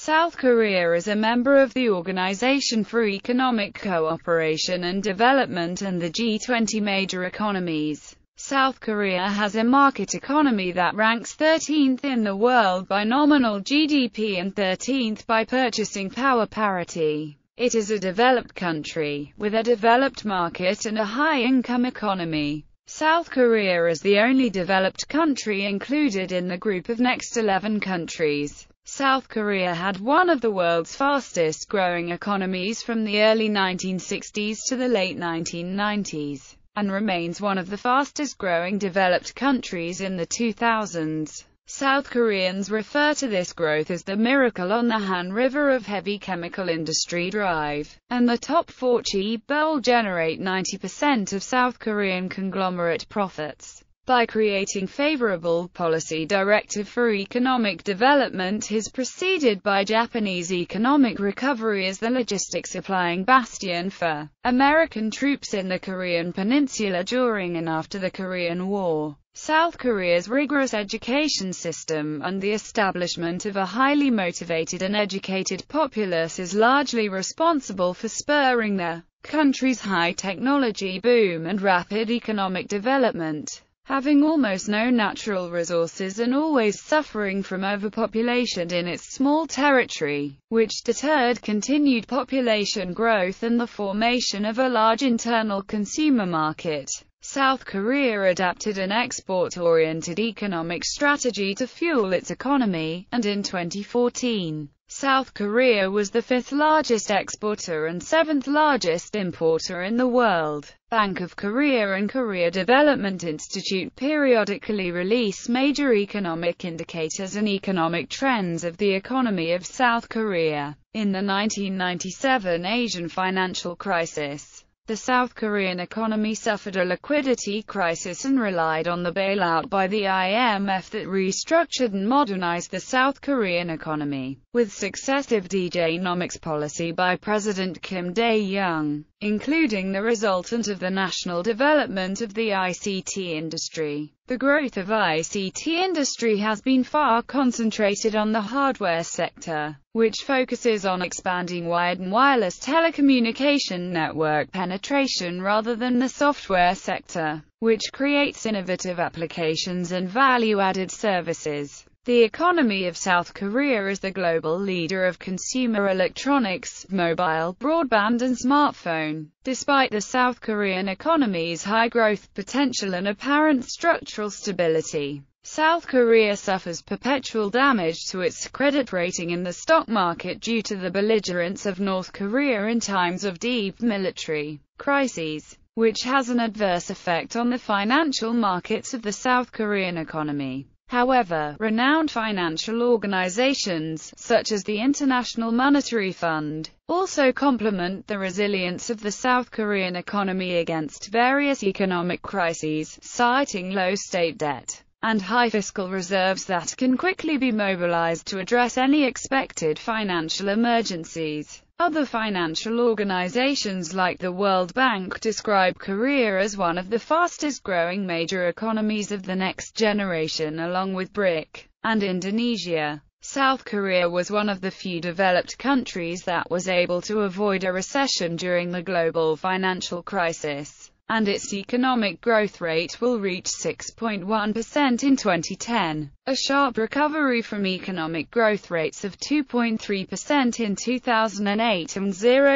South Korea is a member of the Organization for Economic Cooperation and Development and the G20 major economies. South Korea has a market economy that ranks 13th in the world by nominal GDP and 13th by purchasing power parity. It is a developed country, with a developed market and a high-income economy. South Korea is the only developed country included in the group of next 11 countries. South Korea had one of the world's fastest-growing economies from the early 1960s to the late 1990s, and remains one of the fastest-growing developed countries in the 2000s. South Koreans refer to this growth as the miracle on the Han River of heavy chemical industry drive, and the top 4 chaebol generate 90% of South Korean conglomerate profits. By creating favorable policy directive for economic development is preceded by Japanese economic recovery as the logistics supplying bastion for American troops in the Korean peninsula during and after the Korean War. South Korea's rigorous education system and the establishment of a highly motivated and educated populace is largely responsible for spurring the country's high-technology boom and rapid economic development. Having almost no natural resources and always suffering from overpopulation in its small territory, which deterred continued population growth and the formation of a large internal consumer market, South Korea adapted an export-oriented economic strategy to fuel its economy, and in 2014, South Korea was the 5th largest exporter and 7th largest importer in the world. Bank of Korea and Korea Development Institute periodically release major economic indicators and economic trends of the economy of South Korea. In the 1997 Asian financial crisis, the South Korean economy suffered a liquidity crisis and relied on the bailout by the IMF that restructured and modernized the South Korean economy, with successive DJnomics policy by President Kim Dae-jung, including the resultant of the national development of the ICT industry. The growth of ICT industry has been far concentrated on the hardware sector, which focuses on expanding wired and wireless telecommunication network penetration rather than the software sector, which creates innovative applications and value-added services. The economy of South Korea is the global leader of consumer electronics, mobile, broadband and smartphone. Despite the South Korean economy's high growth potential and apparent structural stability, South Korea suffers perpetual damage to its credit rating in the stock market due to the belligerence of North Korea in times of deep military crises, which has an adverse effect on the financial markets of the South Korean economy. However, renowned financial organizations, such as the International Monetary Fund, also complement the resilience of the South Korean economy against various economic crises, citing low state debt and high fiscal reserves that can quickly be mobilized to address any expected financial emergencies. Other financial organizations like the World Bank describe Korea as one of the fastest-growing major economies of the next generation along with BRIC and Indonesia. South Korea was one of the few developed countries that was able to avoid a recession during the global financial crisis, and its economic growth rate will reach 6.1% in 2010, a sharp recovery from economic growth rates of 2.3% in 2008 and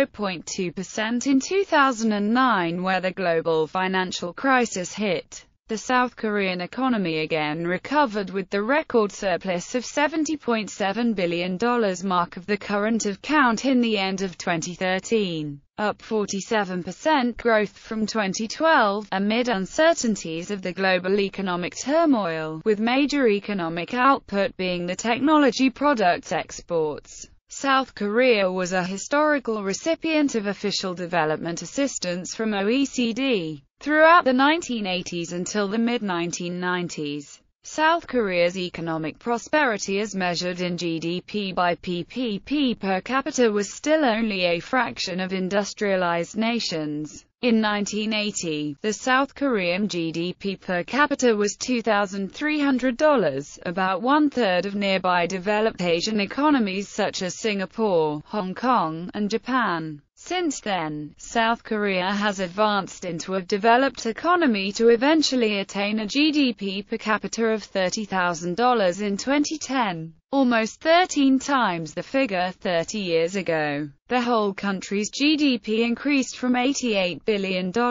0.2% in 2009 where the global financial crisis hit. The South Korean economy again recovered with the record surplus of $70.7 billion mark of the current account in the end of 2013, up 47% growth from 2012, amid uncertainties of the global economic turmoil, with major economic output being the technology products exports. South Korea was a historical recipient of official development assistance from OECD throughout the 1980s until the mid-1990s. South Korea's economic prosperity as measured in GDP by PPP per capita was still only a fraction of industrialized nations. In 1980, the South Korean GDP per capita was $2,300, about one-third of nearby developed Asian economies such as Singapore, Hong Kong, and Japan. Since then, South Korea has advanced into a developed economy to eventually attain a GDP per capita of $30,000 in 2010, almost 13 times the figure 30 years ago. The whole country's GDP increased from $88 billion to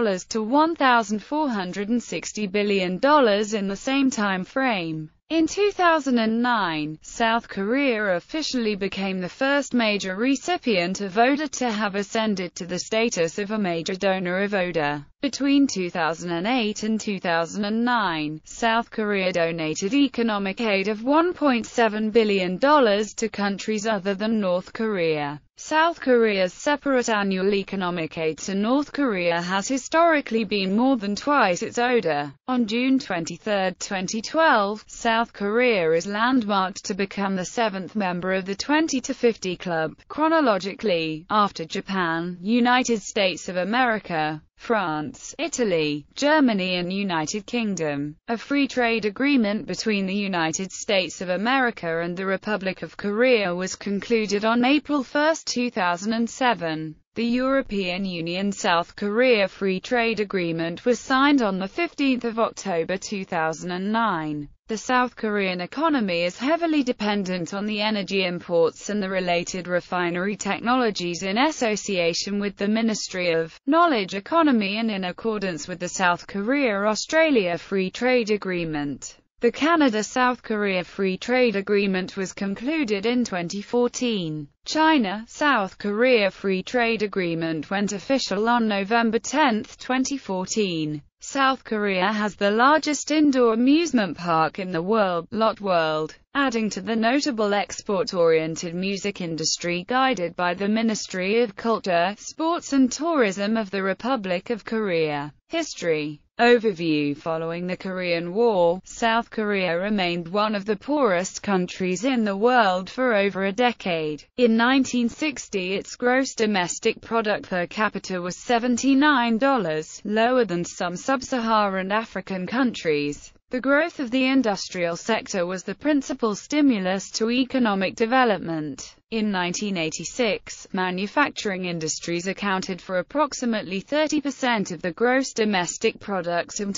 $1,460 billion in the same time frame. In 2009, South Korea officially became the first major recipient of ODA to have ascended to the status of a major donor of ODA. Between 2008 and 2009, South Korea donated economic aid of $1.7 billion to countries other than North Korea. South Korea's separate annual economic aid to North Korea has historically been more than twice its ODA. On June 23, 2012, South Korea is landmarked to become the seventh member of the 20 to 50 club, chronologically, after Japan, United States of America, France, Italy, Germany and United Kingdom. A free trade agreement between the United States of America and the Republic of Korea was concluded on April 1, 2007. The European Union-South Korea Free Trade Agreement was signed on 15 October 2009. The South Korean economy is heavily dependent on the energy imports and the related refinery technologies in association with the Ministry of Knowledge Economy and in accordance with the South Korea-Australia Free Trade Agreement. The Canada-South Korea Free Trade Agreement was concluded in 2014. China-South Korea Free Trade Agreement went official on November 10, 2014. South Korea has the largest indoor amusement park in the world, Lot World, adding to the notable export-oriented music industry guided by the Ministry of Culture, Sports and Tourism of the Republic of Korea. History overview. Following the Korean War, South Korea remained one of the poorest countries in the world for over a decade. In 1960, its gross domestic product per capita was $79, lower than some sub-Saharan African countries. The growth of the industrial sector was the principal stimulus to economic development. In 1986, manufacturing industries accounted for approximately 30% of the gross domestic product and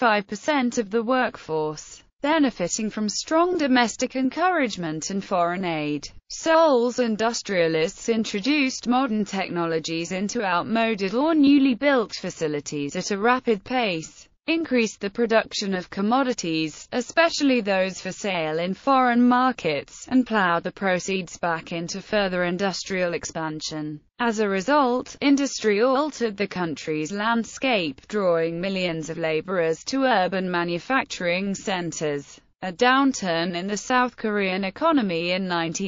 25% of the workforce, benefiting from strong domestic encouragement and foreign aid. Seoul's industrialists introduced modern technologies into outmoded or newly built facilities at a rapid pace, increased the production of commodities, especially those for sale in foreign markets, and plowed the proceeds back into further industrial expansion. As a result, industry altered the country's landscape, drawing millions of laborers to urban manufacturing centers. A downturn in the South Korean economy in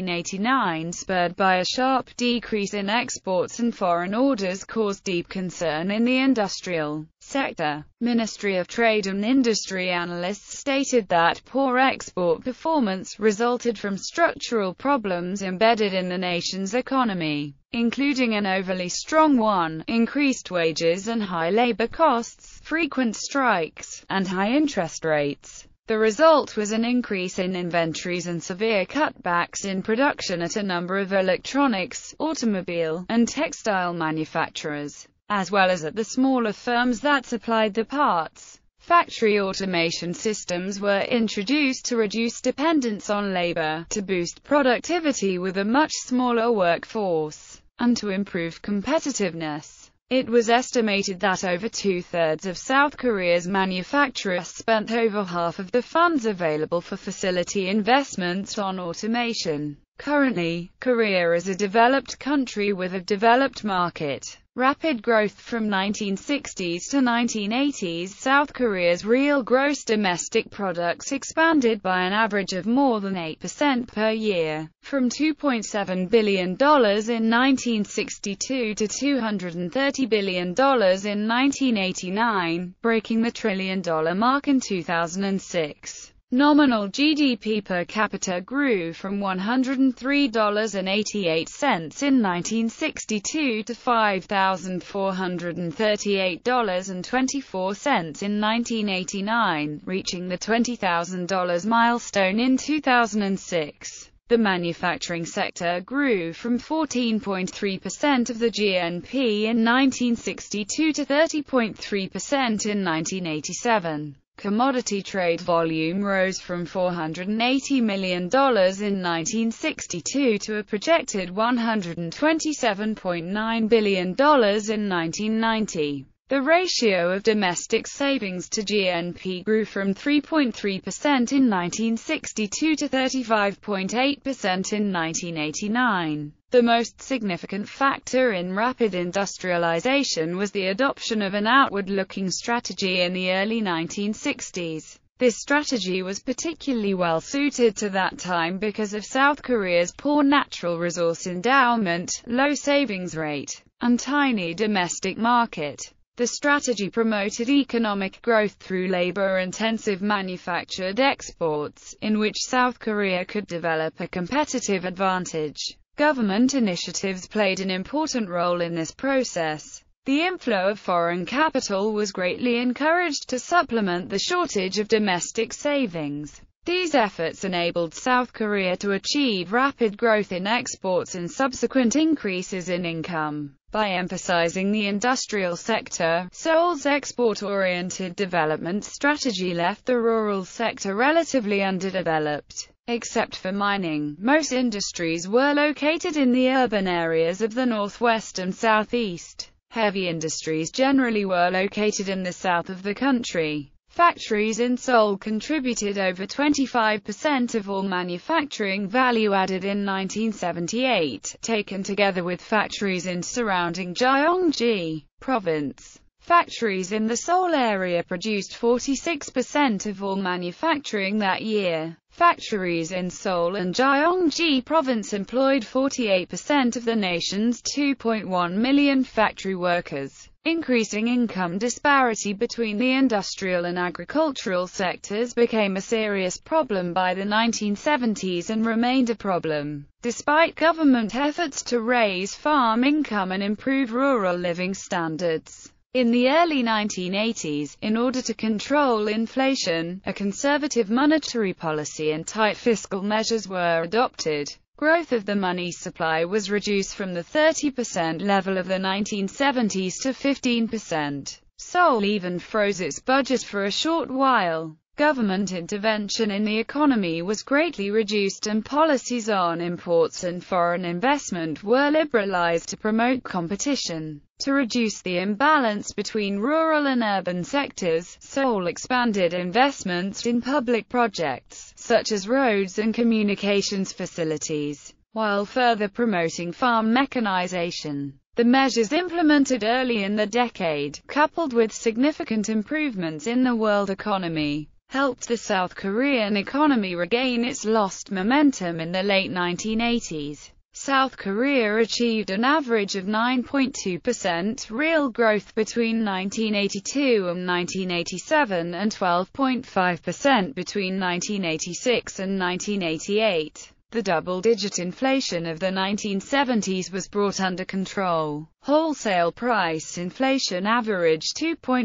1989, spurred by a sharp decrease in exports and foreign orders, caused deep concern in the industrial sector. Ministry of Trade and Industry analysts stated that poor export performance resulted from structural problems embedded in the nation's economy, including an overly strong won, increased wages and high labor costs, frequent strikes, and high interest rates. The result was an increase in inventories and severe cutbacks in production at a number of electronics, automobile, and textile manufacturers, as well as at the smaller firms that supplied the parts. Factory automation systems were introduced to reduce dependence on labor, to boost productivity with a much smaller workforce, and to improve competitiveness. It was estimated that over two-thirds of South Korea's manufacturers spent over half of the funds available for facility investments on automation. Currently, Korea is a developed country with a developed market. Rapid growth from 1960s to 1980s, South Korea's real gross domestic products expanded by an average of more than 8% per year, from $2.7 billion in 1962 to $230 billion in 1989, breaking the $1 trillion mark in 2006. Nominal GDP per capita grew from $103.88 in 1962 to $5,438.24 in 1989, reaching the $20,000 milestone in 2006. The manufacturing sector grew from 14.3% of the GNP in 1962 to 30.3% in 1987. Commodity trade volume rose from $480 million in 1962 to a projected $127.9 billion in 1990. The ratio of domestic savings to GNP grew from 3.3% in 1962 to 35.8% in 1989. The most significant factor in rapid industrialization was the adoption of an outward-looking strategy in the early 1960s. This strategy was particularly well suited to that time because of South Korea's poor natural resource endowment, low savings rate, and tiny domestic market. The strategy promoted economic growth through labor-intensive manufactured exports, in which South Korea could develop a competitive advantage. Government initiatives played an important role in this process. The inflow of foreign capital was greatly encouraged to supplement the shortage of domestic savings. These efforts enabled South Korea to achieve rapid growth in exports and subsequent increases in income. By emphasizing the industrial sector, Seoul's export-oriented development strategy left the rural sector relatively underdeveloped. Except for mining, most industries were located in the urban areas of the northwest and southeast. Heavy industries generally were located in the south of the country. Factories in Seoul contributed over 25% of all manufacturing value added in 1978, taken together with factories in surrounding Gyeonggi Province. Factories in the Seoul area produced 46% of all manufacturing that year. Factories in Seoul and Gyeonggi Province employed 48% of the nation's 2.1 million factory workers. Increasing income disparity between the industrial and agricultural sectors became a serious problem by the 1970s and remained a problem, despite government efforts to raise farm income and improve rural living standards. In the early 1980s, in order to control inflation, a conservative monetary policy and tight fiscal measures were adopted. Growth of the money supply was reduced from the 30% level of the 1970s to 15%. Seoul even froze its budget for a short while. Government intervention in the economy was greatly reduced and policies on imports and foreign investment were liberalized to promote competition. To reduce the imbalance between rural and urban sectors, Seoul expanded investments in public projects, such as roads and communications facilities, while further promoting farm mechanization. The measures implemented early in the decade, coupled with significant improvements in the world economy, helped the South Korean economy regain its lost momentum in the late 1980s. South Korea achieved an average of 9.2% real growth between 1982 and 1987 and 12.5% between 1986 and 1988. The double-digit inflation of the 1970s was brought under control. Wholesale price inflation averaged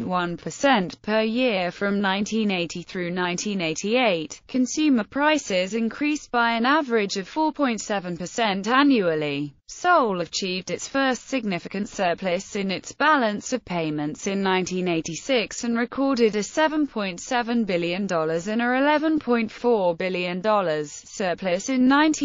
2.1% per year from 1980 through 1988. Consumer prices increased by an average of 4.7% annually. Seoul achieved its first significant surplus in its balance of payments in 1986 and recorded a $7.7 billion and a $11.4 billion surplus in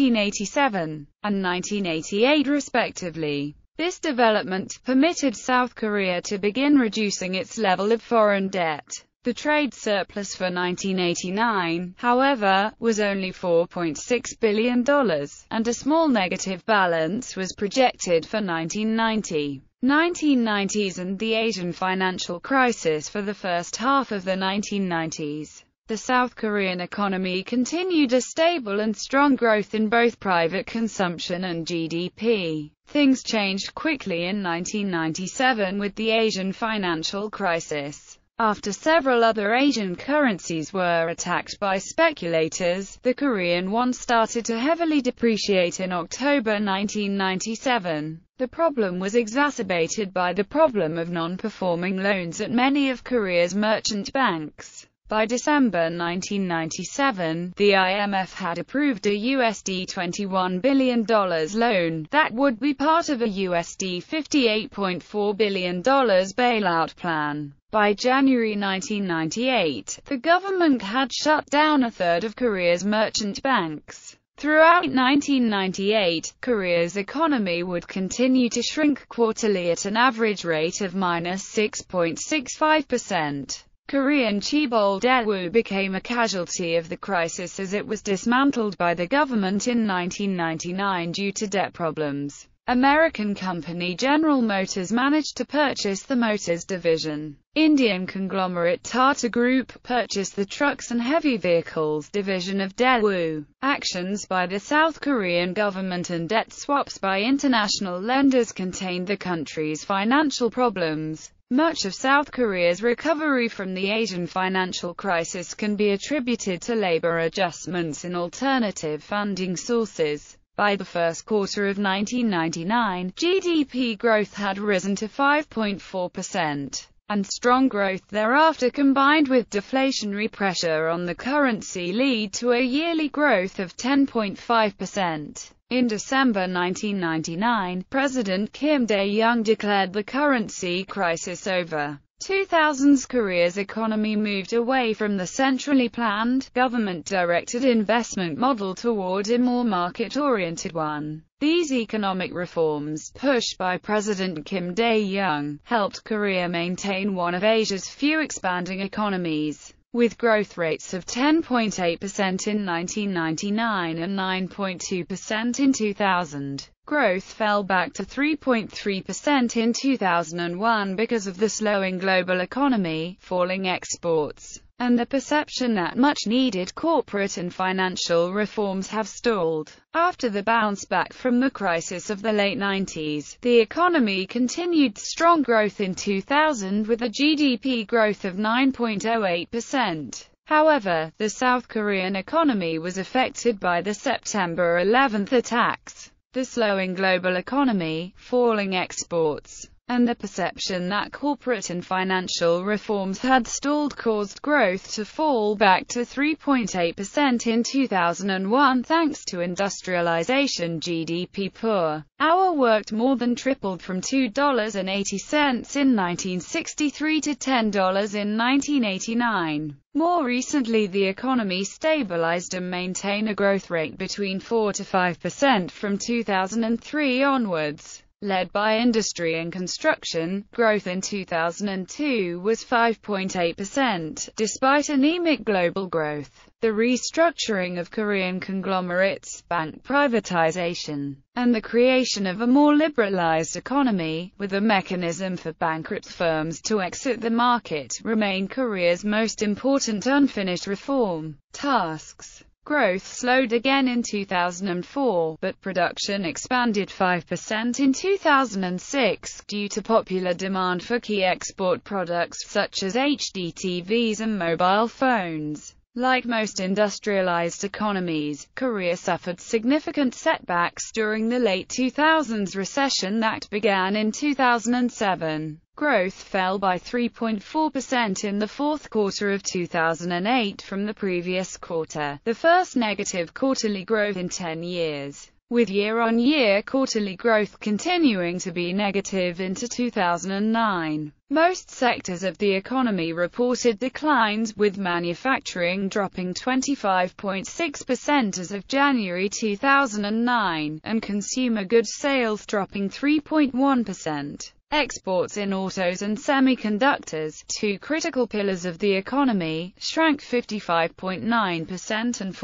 1987 and 1988 respectively. This development permitted South Korea to begin reducing its level of foreign debt. The trade surplus for 1989, however, was only $4.6 billion, and a small negative balance was projected for 1990. 1990s and the Asian financial crisis for the first half of the 1990s. The South Korean economy continued a stable and strong growth in both private consumption and GDP. Things changed quickly in 1997 with the Asian financial crisis. After several other Asian currencies were attacked by speculators, the Korean won started to heavily depreciate in October 1997. The problem was exacerbated by the problem of non-performing loans at many of Korea's merchant banks. By December 1997, the IMF had approved a $21 billion loan that would be part of a $58.4 billion bailout plan. By January 1998, the government had shut down a third of Korea's merchant banks. Throughout 1998, Korea's economy would continue to shrink quarterly at an average rate of -6.65%. Korean chaebol Daewoo became a casualty of the crisis as it was dismantled by the government in 1999 due to debt problems. American company General Motors managed to purchase the Motors division. Indian conglomerate Tata Group purchased the trucks and heavy vehicles division of Daewoo. Actions by the South Korean government and debt swaps by international lenders contained the country's financial problems. Much of South Korea's recovery from the Asian financial crisis can be attributed to labor adjustments in alternative funding sources. By the first quarter of 1999, GDP growth had risen to 5.4%, and strong growth thereafter combined with deflationary pressure on the currency lead to a yearly growth of 10.5%. In December 1999, President Kim Dae-jung declared the currency crisis over. 2000's Korea's economy moved away from the centrally planned, government-directed investment model toward a more market-oriented one. These economic reforms, pushed by President Kim Dae-jung, helped Korea maintain one of Asia's few expanding economies. With growth rates of 10.8% in 1999 and 9.2% in 2000. Growth fell back to 3.3% in 2001 because of the slowing global economy, falling exports, and the perception that much-needed corporate and financial reforms have stalled. After the bounce back from the crisis of the late 90s, the economy continued strong growth in 2000 with a GDP growth of 9.08%. However, the South Korean economy was affected by the September 11 attacks. The slowing global economy, falling exports, and the perception that corporate and financial reforms had stalled caused growth to fall back to 3.8% in 2001 thanks to industrialization. GDP per hour worked more than tripled from $2.80 in 1963 to $10 in 1989. More recently, the economy stabilized and maintained a growth rate between 4 to 5% from 2003 onwards. Led by industry and construction, growth in 2002 was 5.8%, despite anemic global growth. The restructuring of Korean conglomerates, bank privatization, and the creation of a more liberalized economy, with a mechanism for bankrupt firms to exit the market, remain Korea's most important unfinished reform tasks. Growth slowed again in 2004, but production expanded 5% in 2006, due to popular demand for key export products such as HD TVs and mobile phones. Like most industrialized economies, Korea suffered significant setbacks during the late 2000s recession that began in 2007. Growth fell by 3.4% in the fourth quarter of 2008 from the previous quarter, the first negative quarterly growth in 10 years, with year-on-year quarterly growth continuing to be negative into 2009. Most sectors of the economy reported declines, with manufacturing dropping 25.6% as of January 2009, and consumer goods sales dropping 3.1%. Exports in autos and semiconductors, two critical pillars of the economy, shrank 55.9% and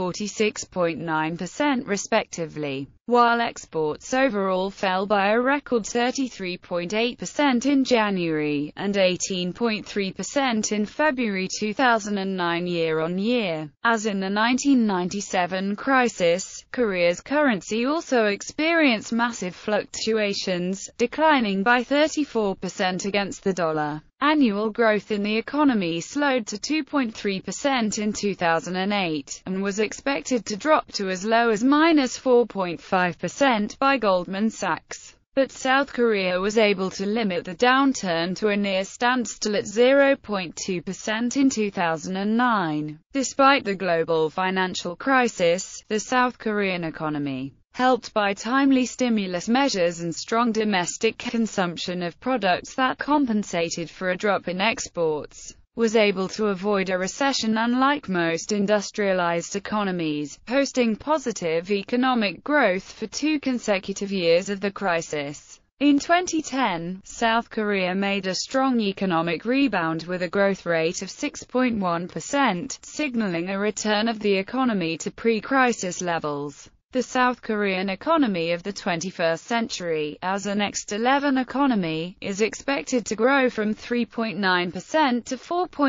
46.9% respectively, while exports overall fell by a record 33.8% in January, and 18.3% in February 2009 year-on-year. As in the 1997 crisis, Korea's currency also experienced massive fluctuations, declining by 34% against the dollar, Annual growth in the economy slowed to 2.3% in 2008, and was expected to drop to as low as -4.5% by Goldman Sachs. But South Korea was able to limit the downturn to a near standstill at 0.2% in 2009. Despite the global financial crisis, the South Korean economy, helped by timely stimulus measures and strong domestic consumption of products that compensated for a drop in exports, was able to avoid a recession unlike most industrialized economies, posting positive economic growth for 2 consecutive years of the crisis. In 2010, South Korea made a strong economic rebound with a growth rate of 6.1%, signaling a return of the economy to pre-crisis levels. The South Korean economy of the 21st century, as a Next 11 economy, is expected to grow from 3.9% to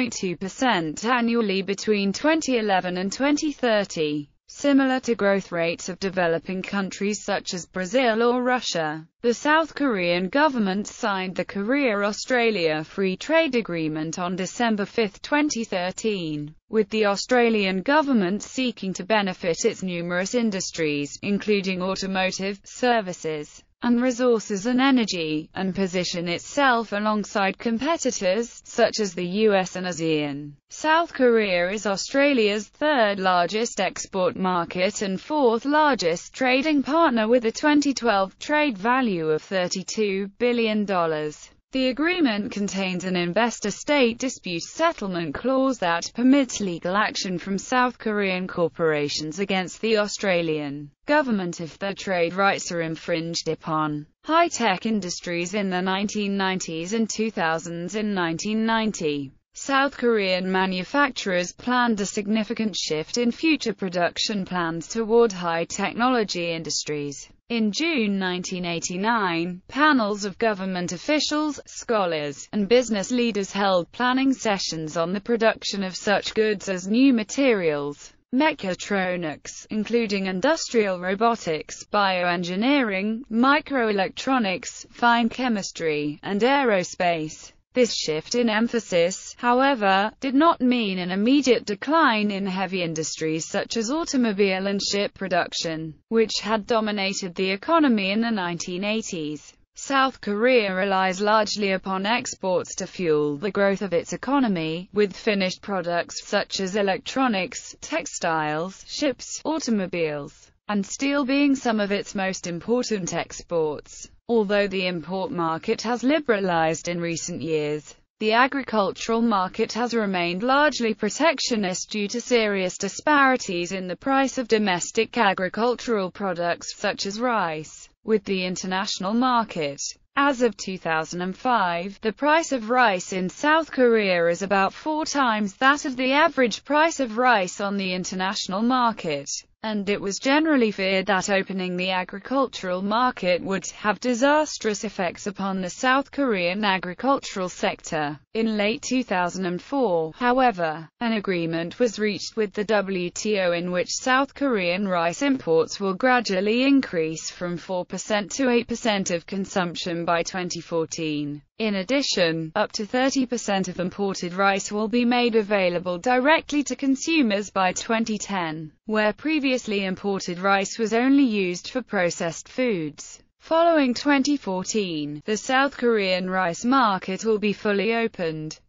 4.2% annually between 2011 and 2030. Similar to growth rates of developing countries such as Brazil or Russia. The South Korean government signed the Korea-Australia Free Trade Agreement on December 5, 2013, with the Australian government seeking to benefit its numerous industries, including automotive, services, and resources and energy, and position itself alongside competitors, such as the US and ASEAN. South Korea is Australia's third largest export market and fourth largest trading partner with a 2012 trade value of $32 billion. The agreement contains an investor-state dispute settlement clause that permits legal action from South Korean corporations against the Australian government if their trade rights are infringed upon. High-tech industries in the 1990s and 2000s. In 1990, South Korean manufacturers planned a significant shift in future production plans toward high-technology industries. In June 1989, panels of government officials, scholars, and business leaders held planning sessions on the production of such goods as new materials, mechatronics, including industrial robotics, bioengineering, microelectronics, fine chemistry, and aerospace. This shift in emphasis, however, did not mean an immediate decline in heavy industries such as automobile and ship production, which had dominated the economy in the 1980s. South Korea relies largely upon exports to fuel the growth of its economy, with finished products such as electronics, textiles, ships, automobiles, and steel being some of its most important exports. Although the import market has liberalized in recent years, the agricultural market has remained largely protectionist due to serious disparities in the price of domestic agricultural products such as rice, with the international market. As of 2005, the price of rice in South Korea is about 4 times that of the average price of rice on the international market, and it was generally feared that opening the agricultural market would have disastrous effects upon the South Korean agricultural sector. In late 2004, however, an agreement was reached with the WTO in which South Korean rice imports will gradually increase from 4% to 8% of consumption by 2014. In addition, up to 30% of imported rice will be made available directly to consumers by 2010, where previously imported rice was only used for processed foods. Following 2014, the South Korean rice market will be fully opened.